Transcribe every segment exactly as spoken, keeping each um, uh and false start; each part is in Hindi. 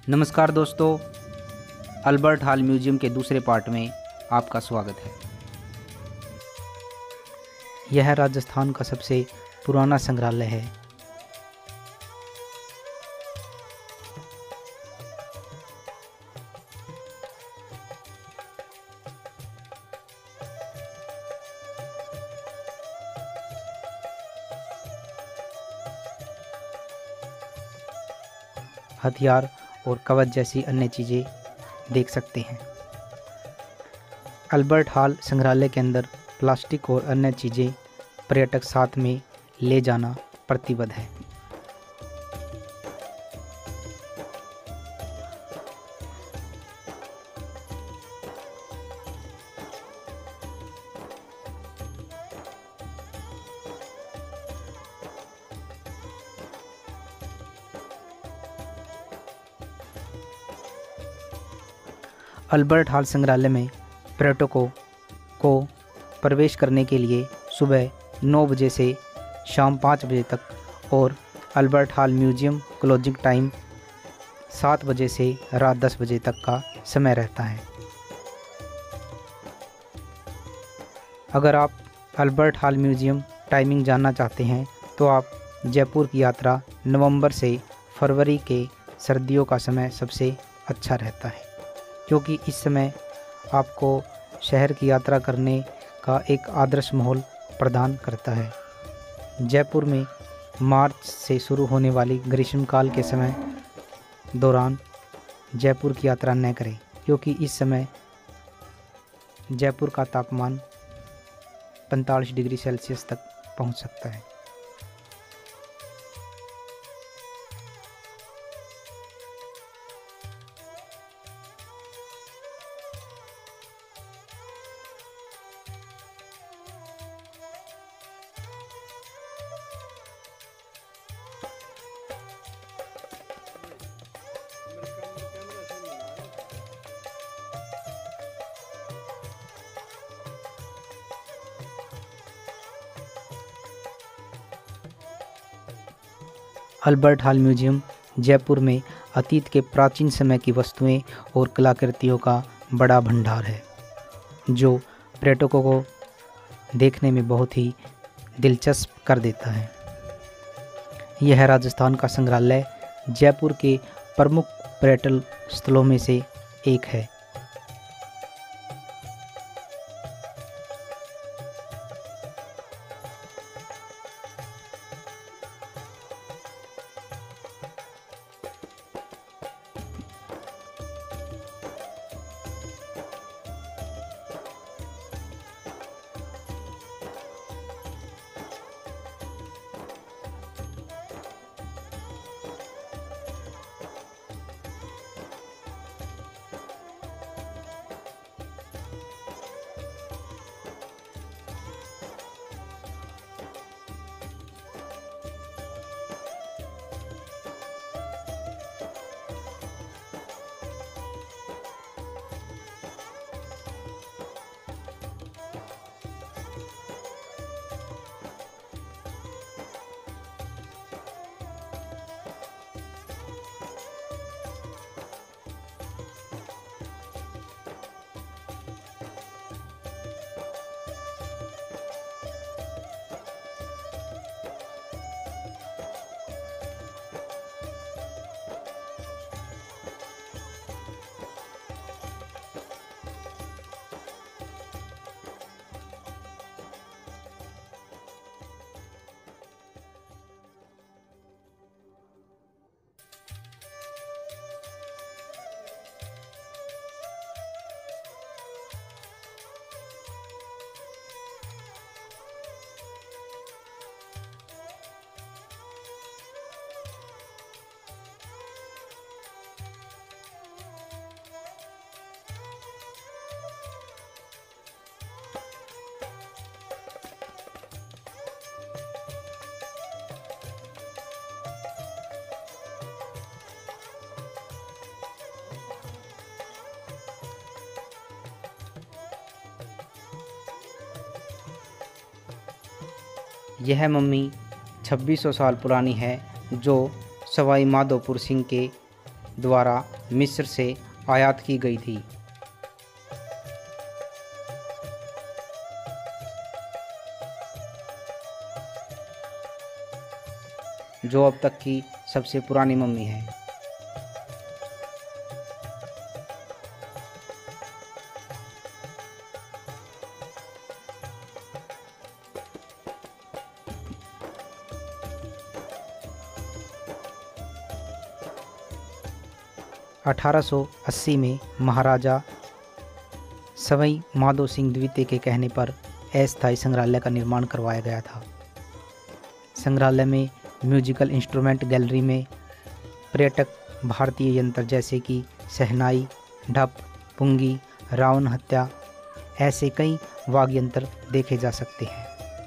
नमस्कार दोस्तों, अल्बर्ट हॉल म्यूजियम के दूसरे पार्ट में आपका स्वागत है। यह राजस्थान का सबसे पुराना संग्रहालय है। हथियार और कवच जैसी अन्य चीज़ें देख सकते हैं। अल्बर्ट हॉल संग्रहालय के अंदर प्लास्टिक और अन्य चीज़ें पर्यटक साथ में ले जाना प्रतिबद्ध है। अल्बर्ट हॉल संग्रहालय में पर्यटकों को प्रवेश करने के लिए सुबह नौ बजे से शाम पाँच बजे तक और Albert Hall museum closing time सात बजे से रात दस बजे तक का समय रहता है। अगर आप अल्बर्ट हॉल म्यूजियम टाइमिंग जानना चाहते हैं तो आप जयपुर की यात्रा नवंबर से फरवरी के सर्दियों का समय सबसे अच्छा रहता है, क्योंकि इस समय आपको शहर की यात्रा करने का एक आदर्श माहौल प्रदान करता है। जयपुर में मार्च से शुरू होने वाली ग्रीष्मकाल के समय दौरान जयपुर की यात्रा न करें, क्योंकि इस समय जयपुर का तापमान पैंतालीस डिग्री सेल्सियस तक पहुंच सकता है। अल्बर्ट हॉल म्यूजियम जयपुर में अतीत के प्राचीन समय की वस्तुएं और कलाकृतियों का बड़ा भंडार है, जो पर्यटकों को देखने में बहुत ही दिलचस्प कर देता है। यह राजस्थान का संग्रहालय जयपुर के प्रमुख पर्यटन स्थलों में से एक है। यह मम्मी छब्बीस सौ साल पुरानी है, जो सवाई माधोपुर सिंह के द्वारा मिस्र से आयात की गई थी। जो अब तक की सबसे पुरानी मम्मी है। अठारह सौ अस्सी में महाराजा सवाई माधो सिंह द्वितीय के कहने पर अस्थायी संग्रहालय का निर्माण करवाया गया था। संग्रहालय में म्यूजिकल इंस्ट्रूमेंट गैलरी में पर्यटक भारतीय यंत्र जैसे कि शहनाई, ढप, पुंगी, रावण हत्या ऐसे कई वाद्य यंत्र देखे जा सकते हैं।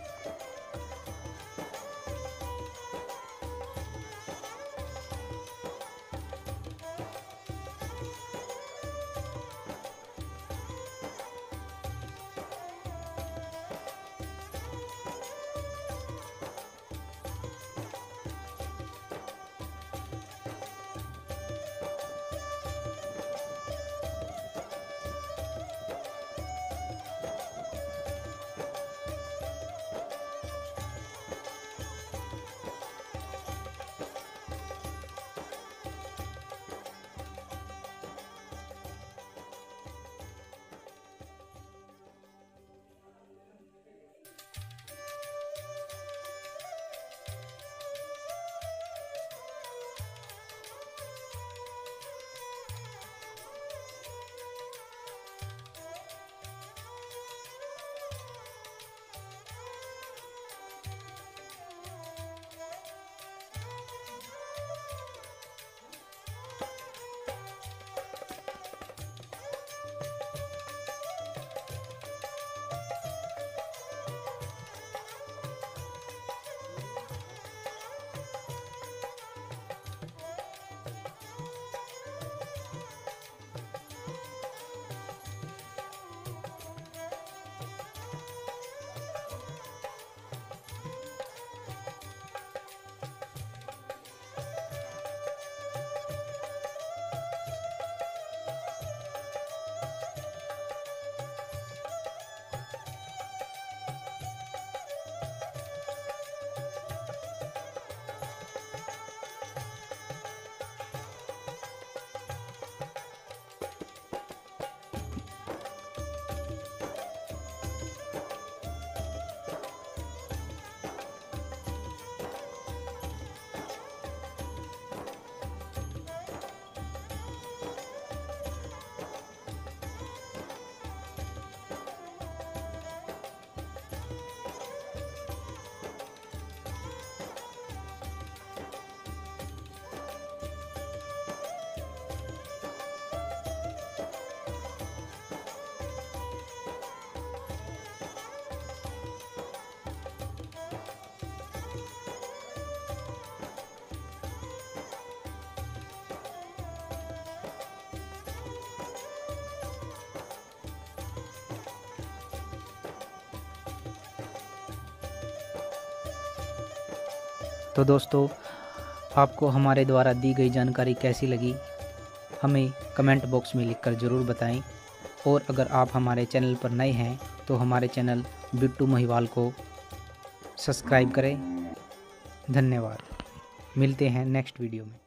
तो दोस्तों, आपको हमारे द्वारा दी गई जानकारी कैसी लगी हमें कमेंट बॉक्स में लिखकर ज़रूर बताएं। और अगर आप हमारे चैनल पर नए हैं तो हमारे चैनल बिट्टू महिवाल को सब्सक्राइब करें। धन्यवाद। मिलते हैं नेक्स्ट वीडियो में।